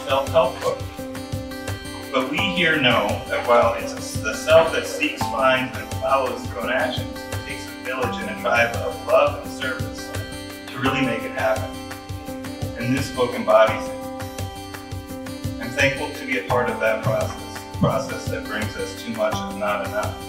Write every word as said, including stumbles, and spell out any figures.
self-help book. But we here know that while it's the self that seeks, finds, and follows its own actions, it takes a village and a tribe of love and service to really make it happen. And this book embodies it. I'm thankful to be a part of that process, a process that brings us too much of not enough.